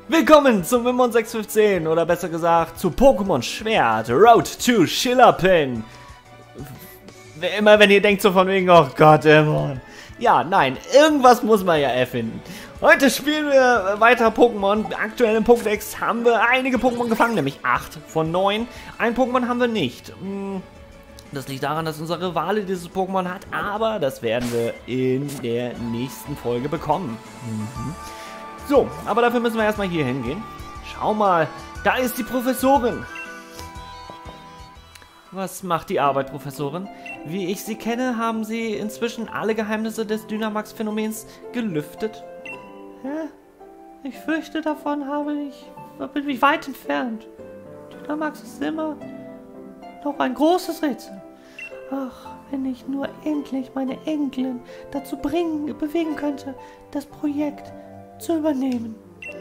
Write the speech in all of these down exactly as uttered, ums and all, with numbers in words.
Willkommen zum Immon sechs fünfzehn oder besser gesagt zu Pokémon Schwert Road to Schillerpin. Immer wenn ihr denkt so von wegen, oh Gott, Immon. Ja, nein, irgendwas muss man ja erfinden. Heute spielen wir weiter Pokémon. Aktuell im Pokédex haben wir einige Pokémon gefangen, nämlich acht von neun. Ein Pokémon haben wir nicht. Das liegt daran, dass unser Rivale dieses Pokémon hat, aber das werden wir in der nächsten Folge bekommen. Mhm. So, aber dafür müssen wir erstmal hier hingehen. Schau mal, da ist die Professorin. Was macht die Arbeit, Professorin? Wie ich sie kenne, haben Sie inzwischen alle Geheimnisse des Dynamax-Phänomens gelüftet. Hä? Ich fürchte, davon habe ich, bin ich weit entfernt. Dynamax ist immer noch ein großes Rätsel. Ach, wenn ich nur endlich meine Enkelin dazu bringen, bewegen könnte, das Projekt zu übernehmen.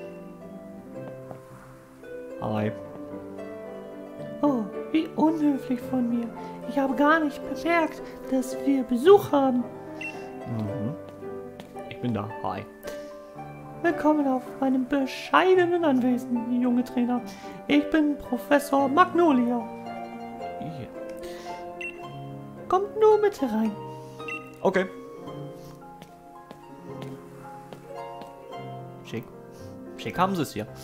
Hi. Oh, wie unhöflich von mir. Ich habe gar nicht bemerkt, dass wir Besuch haben. Mhm. Ich bin da. Hi. Willkommen auf meinem bescheidenen Anwesen, junge Trainer. Ich bin Professor Magnolia. Hier. Kommt nur mit herein. Okay. Schick. Schick haben sie es hier.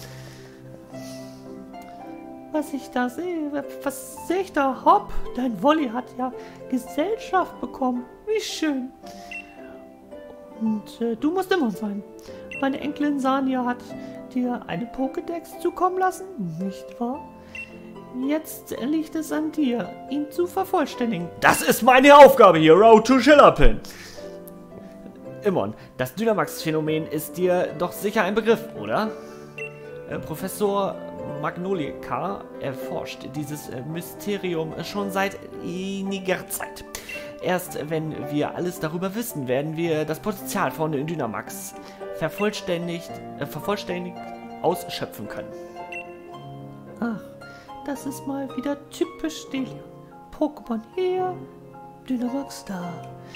Was ich da sehe, was sehe ich da? Hopp, dein Wolli hat ja Gesellschaft bekommen. Wie schön. Und äh, du musst immer sein. Meine Enkelin Sania hat dir eine Pokédex zukommen lassen, nicht wahr? Jetzt liegt es an dir, ihn zu vervollständigen. Das ist meine Aufgabe hier, Road to Schillerpin. Immon, das Dynamax-Phänomen ist dir doch sicher ein Begriff, oder? Äh, Professor Magnolika erforscht dieses äh, Mysterium schon seit einiger Zeit. Erst wenn wir alles darüber wissen, werden wir das Potenzial von Dynamax vervollständigt, äh, vervollständigt ausschöpfen können. Ach, das ist mal wieder typisch Delion. Pokémon hier, Dynamax da.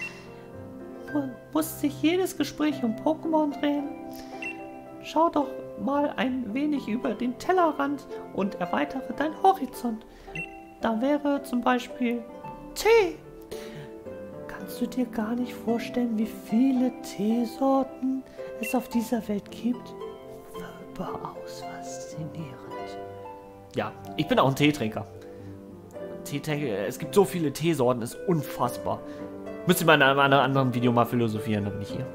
Muss sich jedes Gespräch um Pokémon drehen? Schau doch mal ein wenig über den Tellerrand und erweitere deinen Horizont. Da wäre zum Beispiel Tee. Kannst du dir gar nicht vorstellen, wie viele Teesorten es auf dieser Welt gibt? Überaus faszinierend. Ja, ich bin auch ein Teetrinker. Tee, es gibt so viele Teesorten, ist unfassbar. Müsst ihr mal in einem anderen Video mal philosophieren, aber nicht hier.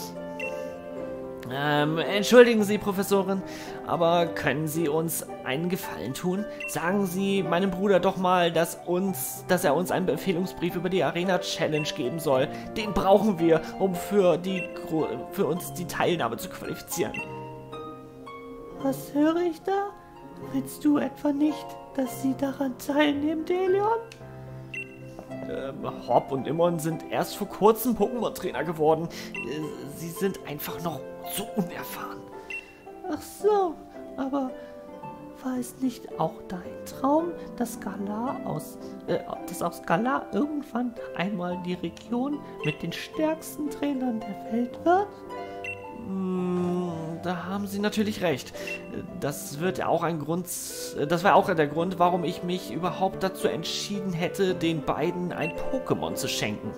Ähm, entschuldigen Sie, Professorin, aber können Sie uns einen Gefallen tun? Sagen Sie meinem Bruder doch mal, dass, uns, dass er uns einen Empfehlungsbrief über die Arena-Challenge geben soll. Den brauchen wir, um für, die, für uns die Teilnahme zu qualifizieren. Was höre ich da? Willst du etwa nicht, dass Sie daran teilnehmen, Delion? Ähm, Hopp und Immon sind erst vor kurzem Pokémon-Trainer geworden. Sie sind einfach noch zu unerfahren. Ach so, aber war es nicht auch dein Traum, dass Galar aus, äh, dass aus Galar irgendwann einmal die Region mit den stärksten Trainern der Welt wird? Hm, da haben Sie natürlich recht. Das wird auch ein Grund, das war auch der Grund, warum ich mich überhaupt dazu entschieden hätte, den beiden ein Pokémon zu schenken.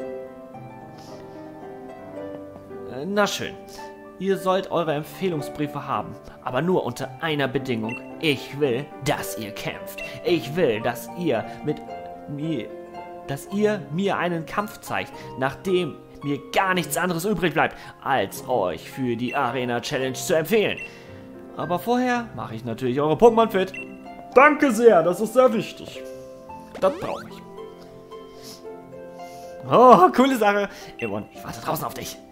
Na schön. Ihr sollt eure Empfehlungsbriefe haben, aber nur unter einer Bedingung. Ich will, dass ihr kämpft. Ich will, dass ihr mit mir, dass ihr mir einen Kampf zeigt, nachdem mir gar nichts anderes übrig bleibt, als euch für die Arena Challenge zu empfehlen. Aber vorher mache ich natürlich eure Pokémon fit. Danke sehr, das ist sehr wichtig. Das brauche ich. Oh, coole Sache. Immon, ich warte draußen auf dich.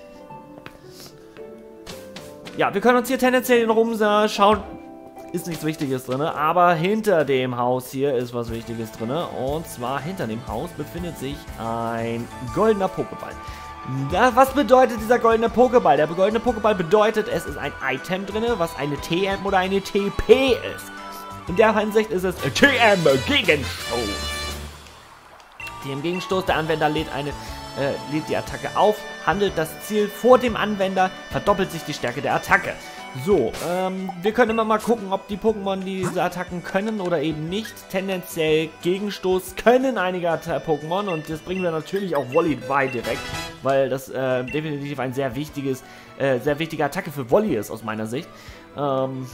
Ja, wir können uns hier tendenziell rumschauen. Ist nichts Wichtiges drin, aber hinter dem Haus hier ist was Wichtiges drin. Und zwar hinter dem Haus befindet sich ein goldener Pokéball. Da, was bedeutet dieser goldene Pokéball? Der goldene Pokéball bedeutet, es ist ein Item drin, was eine T M oder eine T P ist. In der Hinsicht ist es T M Gegenstoß. Dem Gegenstoß der Anwender lädt eine äh, lädt die Attacke auf, handelt das Ziel vor dem Anwender, verdoppelt sich die Stärke der Attacke. So, ähm, wir können immer mal gucken, ob die Pokémon diese Attacken können oder eben nicht. Tendenziell Gegenstoß können einige Pokémon und das bringen wir natürlich auch Wolli bei direkt, weil das äh, definitiv ein sehr wichtiges, äh, sehr wichtige Attacke für Wolli ist aus meiner Sicht. Ähm,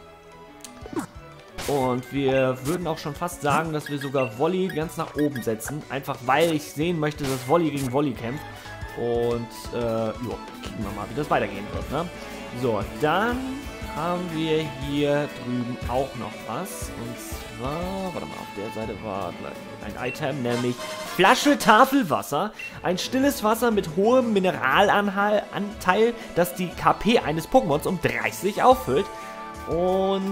und wir würden auch schon fast sagen, dass wir sogar Wolli ganz nach oben setzen, einfach weil ich sehen möchte, dass Wolli gegen Wolli kämpft. Und, äh, jo, gucken wir mal, wie das weitergehen wird, ne? So, dann haben wir hier drüben auch noch was. Und zwar, warte mal, auf der Seite war ein Item, nämlich Flasche Tafelwasser. Ein stilles Wasser mit hohem Mineralanteil, das die K P eines Pokémons um dreißig auffüllt. Und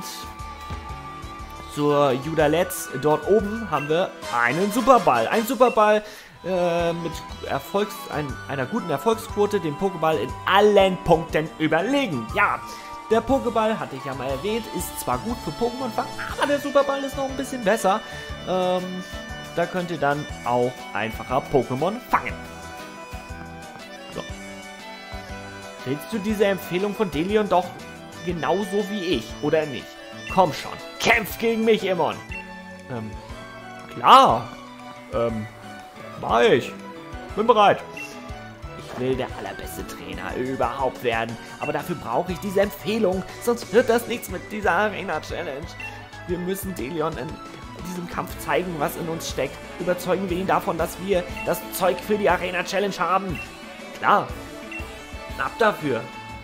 zur Judaletz dort oben haben wir einen Superball. Ein Superball äh, mit Erfolgs ein, einer guten Erfolgsquote, den Pokéball in allen Punkten überlegen. Ja, der Pokéball, hatte ich ja mal erwähnt, ist zwar gut für Pokémon-Fang, aber der Superball ist noch ein bisschen besser. Ähm, da könnt ihr dann auch einfacher Pokémon fangen. So. Willst du diese Empfehlung von Delion doch genauso wie ich, oder nicht? Komm schon, kämpf gegen mich, Immon. Ähm, klar. Ähm, mach ich. Bin bereit. Ich will der allerbeste Trainer überhaupt werden. Aber dafür brauche ich diese Empfehlung. Sonst wird das nichts mit dieser Arena-Challenge. Wir müssen Delion in diesem Kampf zeigen, was in uns steckt. Überzeugen wir ihn davon, dass wir das Zeug für die Arena-Challenge haben. Klar. Ab dafür.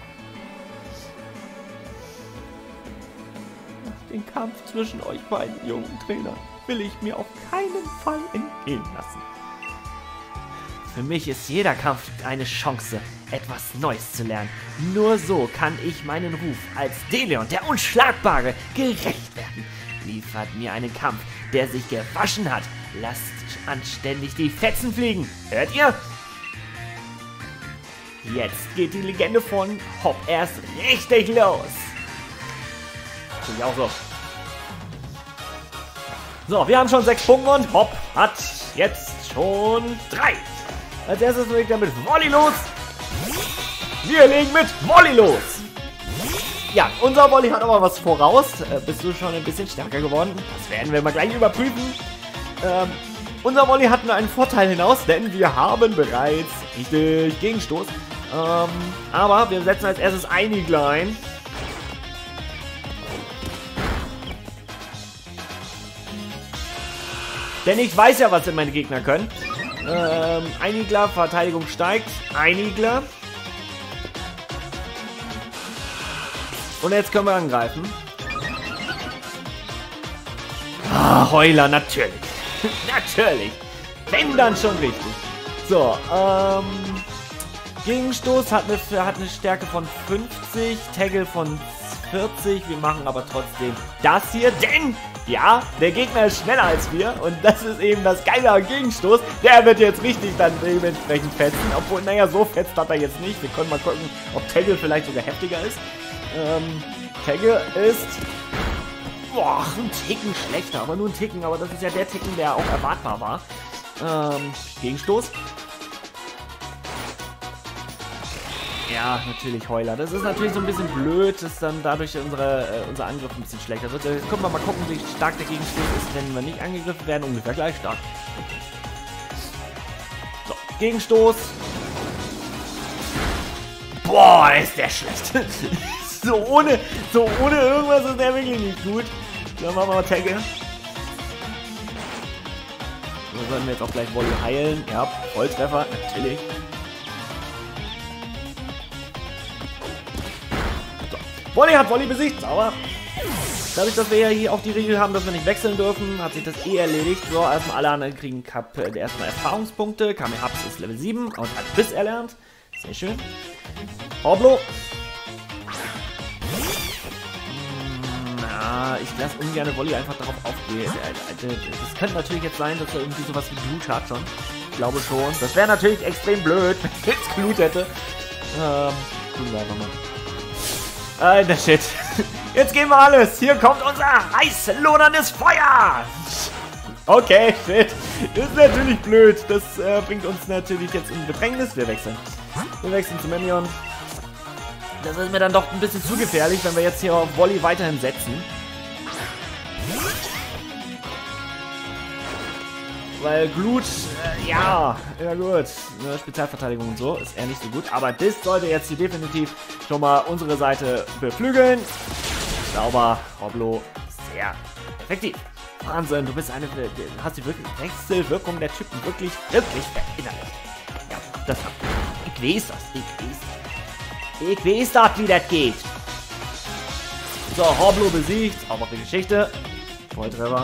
Den Kampf zwischen euch beiden jungen Trainern will ich mir auf keinen Fall entgehen lassen. Für mich ist jeder Kampf eine Chance, etwas Neues zu lernen. Nur so kann ich meinen Ruf als Delion, der Unschlagbare, gerecht werden. Liefert mir einen Kampf, der sich gewaschen hat. Lasst anständig die Fetzen fliegen. Hört ihr? Jetzt geht die Legende von Hop erst richtig los. Finde ich auch so. So, wir haben schon sechs Pokémon. Hop hat jetzt schon drei. Als erstes legt er mit Wolli los. Wir legen mit Wolli los. Ja, unser Wolli hat aber was voraus. Äh, bist du schon ein bisschen stärker geworden? Das werden wir mal gleich überprüfen. Ähm, unser Wolli hat nur einen Vorteil hinaus, denn wir haben bereits richtig Gegenstoß. Ähm, aber wir setzen als erstes Einigler ein. Denn ich weiß ja, was denn meine Gegner können. Ähm, Einigler, Verteidigung steigt. Einigler. Und jetzt können wir angreifen. Ah, Heuler, natürlich. Natürlich. Wenn dann schon richtig. So, ähm... Gegenstoß hat eine, hat eine Stärke von fünfzig, Tackle von vierzig. Wir machen aber trotzdem das hier, denn, ja, der Gegner ist schneller als wir. Und das ist eben das Geile am Gegenstoß. Der wird jetzt richtig dann dementsprechend fetzen. Obwohl, naja, so fetzt hat er jetzt nicht. Wir können mal gucken, ob Tackle vielleicht sogar heftiger ist. Ähm, Tackle ist... Boah, ein Ticken schlechter, aber nur ein Ticken. Aber das ist ja der Ticken, der auch erwartbar war. Ähm, Gegenstoß. Ja, natürlich Heuler. Das ist natürlich so ein bisschen blöd, dass dann dadurch unsere, äh, unser Angriff ein bisschen schlechter wird. Jetzt können wir mal gucken, wie stark der Gegenstoß ist, wenn wir nicht angegriffen werden. Ungefähr gleich stark. So, Gegenstoß. Boah, ist der schlecht. so, ohne, so ohne irgendwas ist der wirklich nicht gut. Dann machen wir mal Tackle. So sollen wir jetzt auch gleich Wolli heilen. Ja, Volltreffer, natürlich. Wolli hat Wolli besiegt, aber dadurch, dass wir ja hier auch die Regel haben, dass wir nicht wechseln dürfen, hat sich das eh erledigt. So, erstmal alle anderen kriegen Kap äh, erstmal Erfahrungspunkte. Kamehaps ist Level sieben und hat Biss erlernt. Sehr schön. Oblo. Na, ich lasse ungern Wolli einfach darauf aufgehen. Es könnte natürlich jetzt sein, dass er irgendwie sowas wie Glut hat schon. Ich glaube schon. Das wäre natürlich extrem blöd, wenn er jetzt Glut hätte. Ähm, tun wir einfach mal. Alter Shit. Jetzt gehen wir alles. Hier kommt unser heiß loderndes Feuer. Okay, shit. Das ist natürlich blöd. Das äh, bringt uns natürlich jetzt in Bedrängnis. Wir wechseln. Wir wechseln zu Memion. Das ist mir dann doch ein bisschen zu gefährlich, wenn wir jetzt hier auf Volley weiterhin setzen. Weil Glut, äh, ja, ja gut, ne, Spezialverteidigung und so ist eher nicht so gut. Aber das sollte jetzt hier definitiv schon mal unsere Seite beflügeln. Sauber, Roblo, sehr effektiv. Wahnsinn, du bist eine, du hast die wirklich Wechselwirkung der Typen wirklich, wirklich verinnerlicht. Ja, das hab ich. Ich weiß das, ich weiß das. Ich weiß das, wie das geht. So, Roblo besiegt, saubere Geschichte. Volltreffer.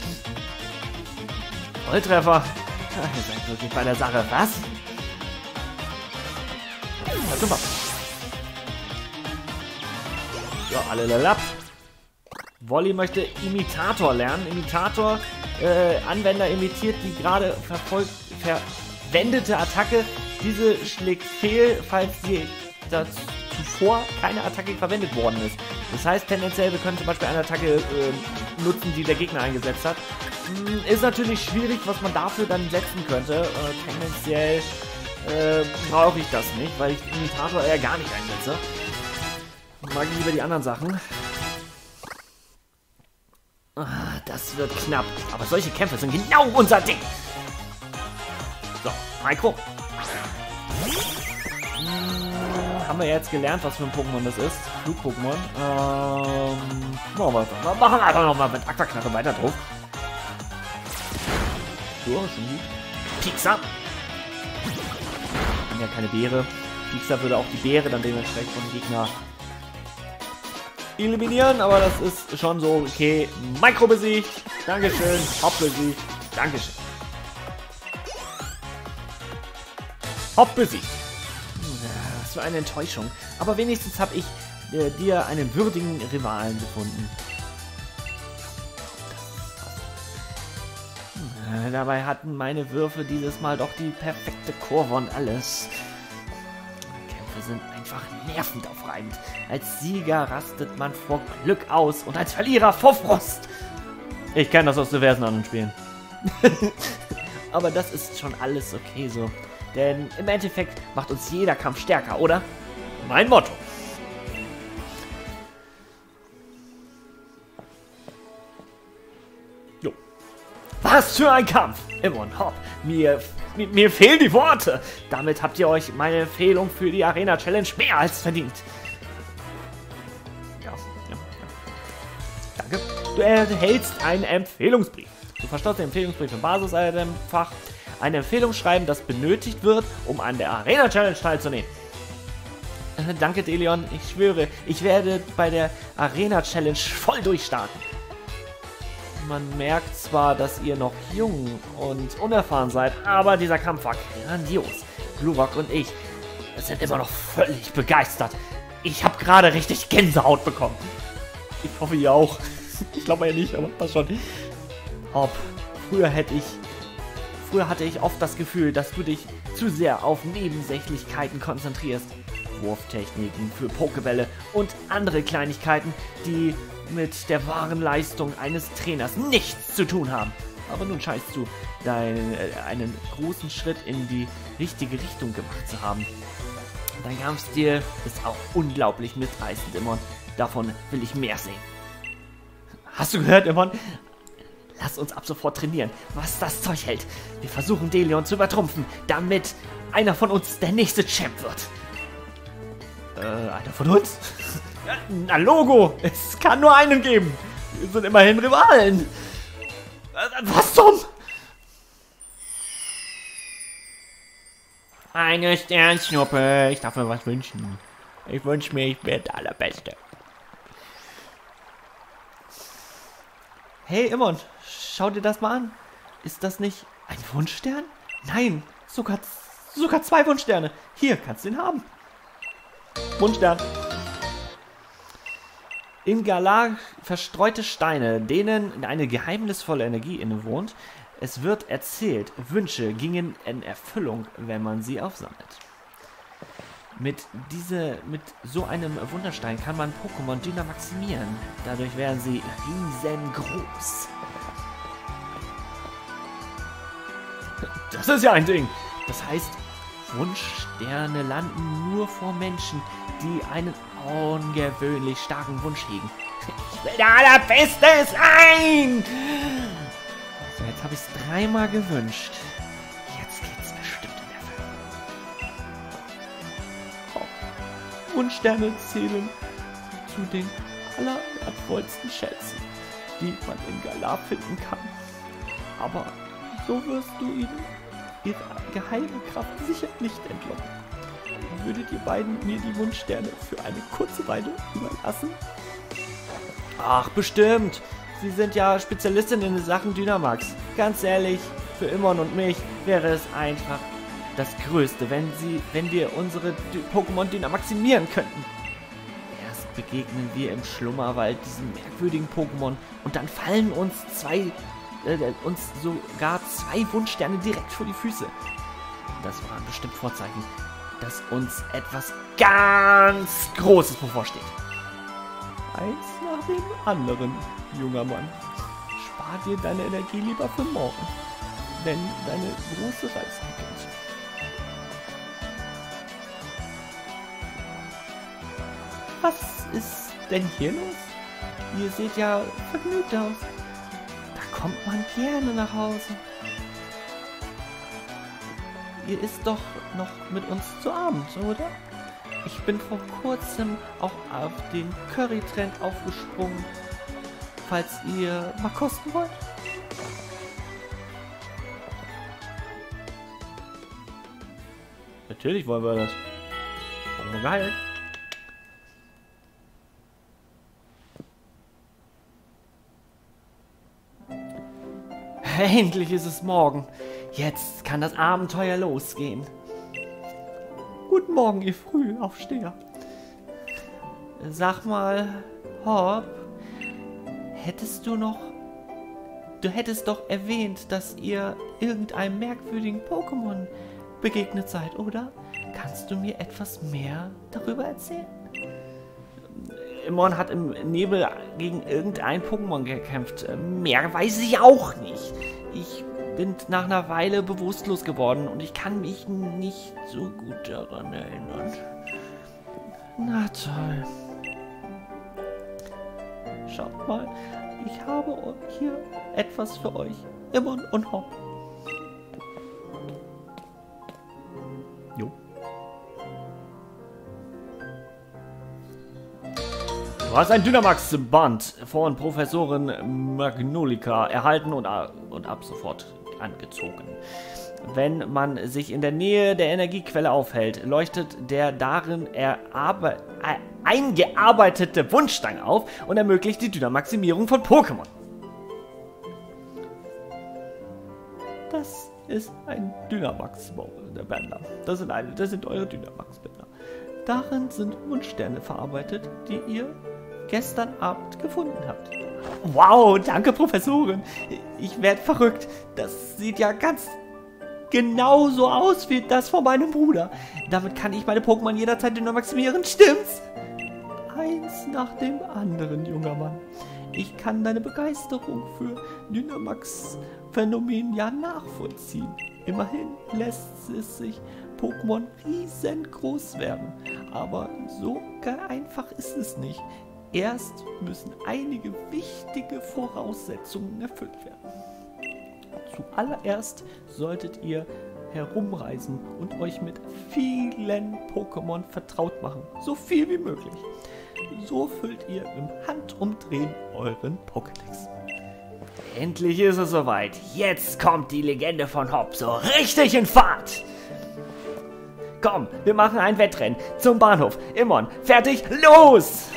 Volltreffer. Ihr seid wirklich bei der Sache. Was? Ja, super. So, alle lalap. Volley möchte Imitator lernen. Imitator, äh, Anwender imitiert die gerade verfolgt, verwendete Attacke. Diese schlägt fehl, falls sie zuvor keine Attacke verwendet worden ist. Das heißt tendenziell, wir können zum Beispiel eine Attacke äh, nutzen, die der Gegner eingesetzt hat. Hm, ist natürlich schwierig, was man dafür dann setzen könnte. Äh, tendenziell äh, brauche ich das nicht, weil ich Imitator eher gar nicht einsetze. Mag ich lieber die anderen Sachen. Ah, das wird knapp. Aber solche Kämpfe sind genau unser Ding. So, Micro. Hm, haben wir jetzt gelernt, was für ein Pokémon das ist. Flug-Pokémon. Ähm, machen wir, wir machen einfach nochmal mit Aquaknarre weiter drauf. So, schon gut. Pixar. Wir haben ja keine Beere. Pixar würde auch die Beere dann dementsprechend vom Gegner eliminieren, aber das ist schon so okay. Micro besiegt. Dankeschön. Hop besiegt. Dankeschön. Hop besiegt. Was für eine Enttäuschung. Aber wenigstens habe ich äh, dir einen würdigen Rivalen gefunden. Äh, dabei hatten meine Würfe dieses Mal doch die perfekte Kurve und alles. Kämpfe sind einfach nervenaufreibend. Als Sieger rastet man vor Glück aus und als Verlierer vor Frust. Ich kenne das aus diversen anderen Spielen. Aber das ist schon alles okay so. Denn im Endeffekt macht uns jeder Kampf stärker, oder? Mein Motto. Jo. Was für ein Kampf! Immon, hopp. Mir, mir, mir fehlen die Worte. Damit habt ihr euch meine Empfehlung für die Arena Challenge mehr als verdient. Ja, ja, ja. Danke. Du erhältst einen Empfehlungsbrief. Du verstaust den Empfehlungsbrief im Basis-Fach. Eine Empfehlung schreiben, das benötigt wird, um an der Arena Challenge teilzunehmen. Äh, danke, Delion. Ich schwöre, ich werde bei der Arena Challenge voll durchstarten. Man merkt zwar, dass ihr noch jung und unerfahren seid, aber dieser Kampf war grandios. Gluwok und ich sind immer noch völlig begeistert. Ich habe gerade richtig Gänsehaut bekommen. Ich hoffe, ihr auch. Ich glaube ja nicht, aber passt schon. Hopp, früher hätte ich... Früher hatte ich oft das Gefühl, dass du dich zu sehr auf Nebensächlichkeiten konzentrierst. Wurftechniken für Pokebälle und andere Kleinigkeiten, die mit der wahren Leistung eines Trainers nichts zu tun haben. Aber nun scheinst du dein, äh, einen großen Schritt in die richtige Richtung gemacht zu haben. Dein Kampfstil ist auch unglaublich mitreißend, Immon. Davon will ich mehr sehen. Hast du gehört, Immon? Lass uns ab sofort trainieren, was das Zeug hält. Wir versuchen Delion zu übertrumpfen, damit einer von uns der nächste Champ wird. Äh, einer von uns? Na Logo, es kann nur einen geben. Wir sind immerhin Rivalen. Was zum? Eine Sternschnuppe. Ich darf mir was wünschen. Ich wünsche mir, ich werde der Allerbeste. Hey, Immon, schau dir das mal an. Ist das nicht ein Wunschstern? Nein, sogar, sogar zwei Wunschsterne. Hier, kannst du ihn haben. Wunschstern. In Galar verstreute Steine, denen eine geheimnisvolle Energie innewohnt. Es wird erzählt, Wünsche gingen in Erfüllung, wenn man sie aufsammelt. Mit, diese, mit so einem Wunderstein kann man Pokémon dynamaximieren. Dadurch werden sie riesengroß. Das ist ja ein Ding. Das heißt, Wunschsterne landen nur vor Menschen, die einen ungewöhnlich starken Wunsch hegen. Ich will der Allerbeste sein! So, jetzt habe ich es dreimal gewünscht. Jetzt geht's bestimmt in Erfüllung. Oh. Wunschsterne zählen zu den allerwertvollsten Schätzen, die man in Galar finden kann. Aber so wirst du ihnen ihre geheime Kraft sicher nicht entlocken. Würdet ihr beiden mir die Wunschsterne für eine kurze Weile überlassen? Ach, bestimmt. Sie sind ja Spezialistin in Sachen Dynamax. Ganz ehrlich, für Immon und mich wäre es einfach das Größte, wenn sie, wenn wir unsere Pokémon dynamaximieren könnten. Erst begegnen wir im Schlummerwald diesen merkwürdigen Pokémon und dann fallen uns zwei, äh, uns sogar zwei Wunschsterne direkt vor die Füße. Das waren bestimmt Vorzeichen, dass uns etwas ganz Großes bevorsteht. Eins nach dem anderen, junger Mann. Spar dir deine Energie lieber für morgen, wenn deine große Reise beginnt. Was ist denn hier los? Ihr seht ja vergnügt aus. Da kommt man gerne nach Hause. Ihr isst doch noch mit uns zu Abend, oder? Ich bin vor kurzem auch auf den Curry-Trend aufgesprungen, falls ihr mal kosten wollt. Natürlich wollen wir das. Oh, geil. Endlich ist es morgen. Jetzt kann das Abenteuer losgehen. Guten Morgen, ihr Frühaufsteher. Sag mal, Hop, hättest du noch... Du hättest doch erwähnt, dass ihr irgendeinem merkwürdigen Pokémon begegnet seid, oder? Kannst du mir etwas mehr darüber erzählen? Immon hat im Nebel gegen irgendein Pokémon gekämpft. Mehr weiß ich auch nicht. Ich bin nach einer Weile bewusstlos geworden und ich kann mich nicht so gut daran erinnern. Na toll. Schaut mal, ich habe hier etwas für euch. Immon und Hop. Jo. Du hast ein Dynamax-Band von Professorin Magnolika erhalten und, und ab sofort angezogen. Wenn man sich in der Nähe der Energiequelle aufhält, leuchtet der darin erarbe äh, eingearbeitete Wunschstein auf und ermöglicht die Dynamaximierung von Pokémon. Das ist ein Dynamax-Bänder. Das sind, eine, das sind eure Dynamax-Bänder. Darin sind Wunschsterne verarbeitet, die ihr gestern Abend gefunden habt. Wow, danke Professorin. Ich werde verrückt. Das sieht ja ganz genau so aus wie das von meinem Bruder. Damit kann ich meine Pokémon jederzeit dynamaximieren, stimmt's? Eins nach dem anderen, junger Mann. Ich kann deine Begeisterung für Dynamax-Phänomen ja nachvollziehen. Immerhin lässt es sich Pokémon riesengroß werden. Aber so einfach ist es nicht. Erst müssen einige wichtige Voraussetzungen erfüllt werden. Zuallererst solltet ihr herumreisen und euch mit vielen Pokémon vertraut machen. So viel wie möglich. So füllt ihr im Handumdrehen euren Pokédex. Endlich ist es soweit. Jetzt kommt die Legende von Hop so richtig in Fahrt. Komm, wir machen ein Wettrennen zum Bahnhof. Immon, fertig, los!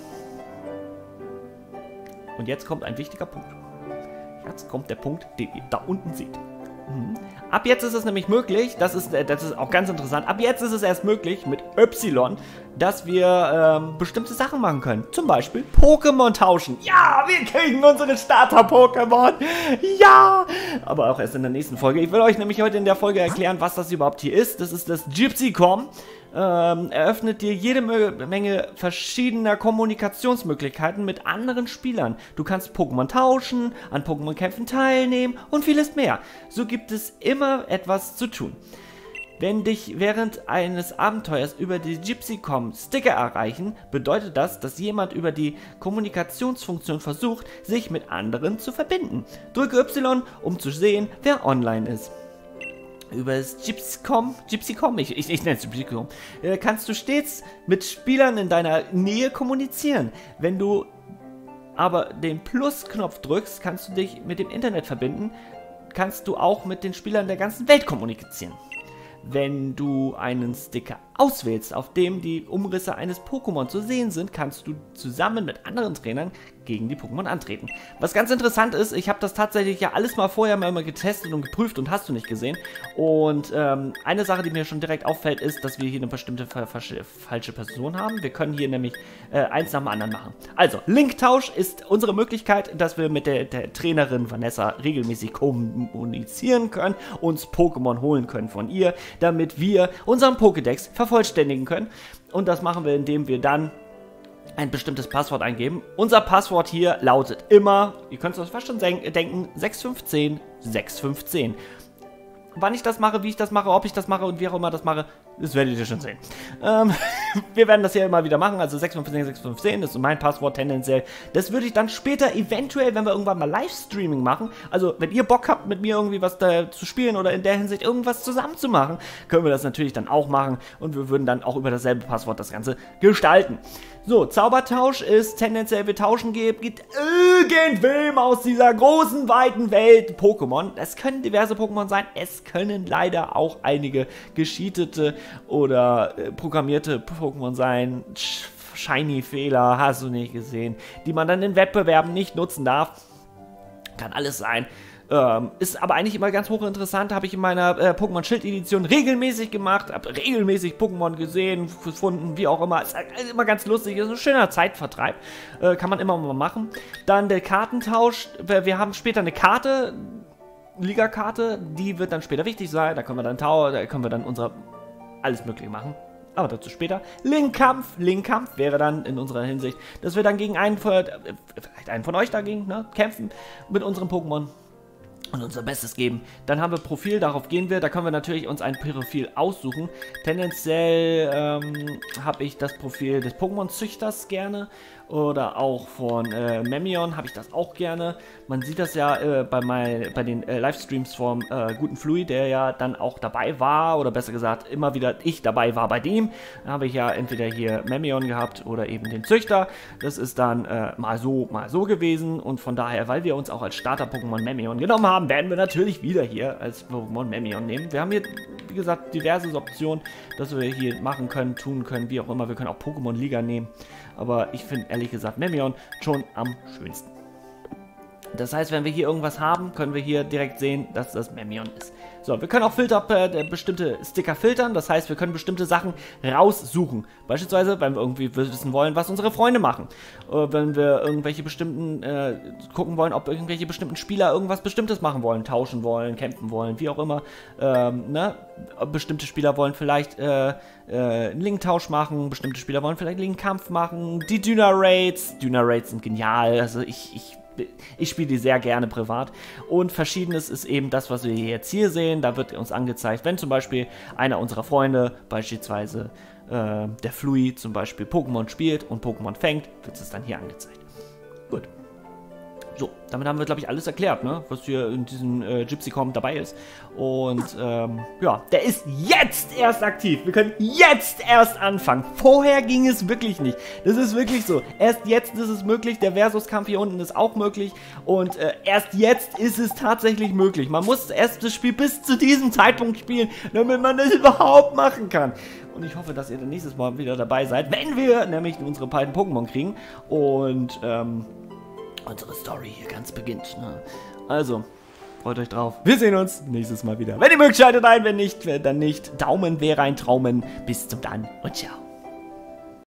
Und jetzt kommt ein wichtiger Punkt. Jetzt kommt der Punkt, den ihr da unten seht. Mhm. Ab jetzt ist es nämlich möglich, das ist, das ist auch ganz interessant, ab jetzt ist es erst möglich mit Y, dass wir ähm, bestimmte Sachen machen können. Zum Beispiel Pokémon tauschen. Ja, wir kriegen unsere Starter-Pokémon. Ja, aber auch erst in der nächsten Folge. Ich will euch nämlich heute in der Folge erklären, was das überhaupt hier ist. Das ist das Gypsy-Com. Ähm, eröffnet dir jede Menge verschiedener Kommunikationsmöglichkeiten mit anderen Spielern. Du kannst Pokémon tauschen, an Pokémon-Kämpfen teilnehmen und vieles mehr. So gibt es immer etwas zu tun. Wenn dich während eines Abenteuers über die Gypsy.com Sticker erreichen, bedeutet das, dass jemand über die Kommunikationsfunktion versucht, sich mit anderen zu verbinden. Drücke Y, um zu sehen, wer online ist. Über das Gypsy.com, Gypsy.com, ich, ich, ich nenne es Gypsy.com, äh, kannst du stets mit Spielern in deiner Nähe kommunizieren. Wenn du aber den Plus-Knopf drückst, kannst du dich mit dem Internet verbinden, kannst du auch mit den Spielern der ganzen Welt kommunizieren. Wenn du einen Sticker auswählst, auf dem die Umrisse eines Pokémon zu sehen sind, kannst du zusammen mit anderen Trainern gegen die Pokémon antreten. Was ganz interessant ist, ich habe das tatsächlich ja alles mal vorher mal getestet und geprüft und hast du nicht gesehen. Und ähm, eine Sache, die mir schon direkt auffällt, ist, dass wir hier eine bestimmte falsche Person haben. Wir können hier nämlich äh, eins nach dem anderen machen. Also, Linktausch ist unsere Möglichkeit, dass wir mit der, der Trainerin Vanessa regelmäßig kommunizieren können, uns Pokémon holen können von ihr, damit wir unseren Pokédex vervollständigen können. Und das machen wir, indem wir dann ein bestimmtes Passwort eingeben. Unser Passwort hier lautet immer, ihr könnt es euch fast schon denken, sechs fünf eins null sechs fünf eins null. Wann ich das mache, wie ich das mache, ob ich das mache und wie auch immer das mache, das werdet ihr schon sehen. Ähm, wir werden das hier immer wieder machen, also sechs fünf eins null sechs fünf eins null, das ist mein Passwort tendenziell. Das würde ich dann später eventuell, wenn wir irgendwann mal Livestreaming machen, also wenn ihr Bock habt, mit mir irgendwie was da zu spielen oder in der Hinsicht irgendwas zusammen zu machen, können wir das natürlich dann auch machen und wir würden dann auch über dasselbe Passwort das Ganze gestalten. So, Zaubertausch ist tendenziell, wir tauschen gibt, gibt irgendwem aus dieser großen, weiten Welt Pokémon. Es können diverse Pokémon sein, es können leider auch einige gescheatete oder äh, programmierte Pokémon sein. Shiny-Fehler, hast du nicht gesehen, die man dann in Wettbewerben nicht nutzen darf. Kann alles sein. Ähm, ist aber eigentlich immer ganz hochinteressant, habe ich in meiner äh, Pokémon Schild Edition regelmäßig gemacht, habe regelmäßig Pokémon gesehen, gefunden, wie auch immer. Ist halt immer ganz lustig, ist ein schöner Zeitvertreib, äh, kann man immer mal machen. Dann der Kartentausch, wir, wir haben später eine Karte, Liga-Karte, die wird dann später wichtig sein, da können wir dann Tower, da können wir dann unser alles mögliche machen. Aber dazu später. Linkkampf. Linkkampf wäre dann in unserer Hinsicht, dass wir dann gegen einen von, äh, vielleicht einen von euch dagegen, ne, kämpfen mit unserem Pokémon und unser Bestes geben. Dann haben wir Profil, darauf gehen wir. Da können wir natürlich uns ein Profil aussuchen. Tendenziell ähm, habe ich das Profil des Pokémon-Züchters gerne. Oder auch von äh, Memion habe ich das auch gerne. Man sieht das ja äh, bei, mein, bei den äh, Livestreams vom äh, guten Flui, der ja dann auch dabei war. Oder besser gesagt, immer wieder ich dabei war bei dem. Da habe ich ja entweder hier Memion gehabt oder eben den Züchter. Das ist dann äh, mal so, mal so gewesen. Und von daher, weil wir uns auch als Starter-Pokémon Memion genommen haben, werden wir natürlich wieder hier als Pokémon Memion nehmen. Wir haben hier, wie gesagt, diverse Optionen, dass wir hier machen können, tun können, wie auch immer. Wir können auch Pokémon Liga nehmen. Aber ich finde ehrlich gesagt Memion schon am schönsten. Das heißt, wenn wir hier irgendwas haben, können wir hier direkt sehen, dass das Memion ist. So, wir können auch Filter, äh, bestimmte Sticker filtern. Das heißt, wir können bestimmte Sachen raussuchen. Beispielsweise, wenn wir irgendwie wissen wollen, was unsere Freunde machen. Oder wenn wir irgendwelche bestimmten, äh, gucken wollen, ob irgendwelche bestimmten Spieler irgendwas Bestimmtes machen wollen. Tauschen wollen, kämpfen wollen, wie auch immer. Ähm, ne? Bestimmte Spieler wollen vielleicht äh, äh, einen Linktausch machen. Bestimmte Spieler wollen vielleicht einen Linkkampf machen. Die Duna-Raids. Duna-Raids sind genial. Also ich... ich Ich spiele die sehr gerne privat und Verschiedenes ist eben das, was wir jetzt hier sehen. Da wird uns angezeigt, wenn zum Beispiel einer unserer Freunde, beispielsweise äh, der Flui zum Beispiel Pokémon spielt und Pokémon fängt, wird es dann hier angezeigt. Gut. So, damit haben wir, glaube ich, alles erklärt, ne? Was hier in diesem äh, Gypsy.com dabei ist. Und ähm, ja, der ist jetzt erst aktiv. Wir können jetzt erst anfangen. Vorher ging es wirklich nicht. Das ist wirklich so. Erst jetzt ist es möglich. Der Versus-Kampf hier unten ist auch möglich. Und äh, erst jetzt ist es tatsächlich möglich. Man muss erst das Spiel bis zu diesem Zeitpunkt spielen, damit man das überhaupt machen kann. Und ich hoffe, dass ihr dann nächstes Mal wieder dabei seid, wenn wir nämlich unsere beiden Pokémon kriegen. Und ähm... unsere Story hier ganz beginnt. Ne? Also, freut euch drauf. Wir sehen uns nächstes Mal wieder. Wenn ihr mögt, schaltet ein. Wenn nicht, dann nicht. Daumen wäre ein Traumen. Bis zum dann und ciao.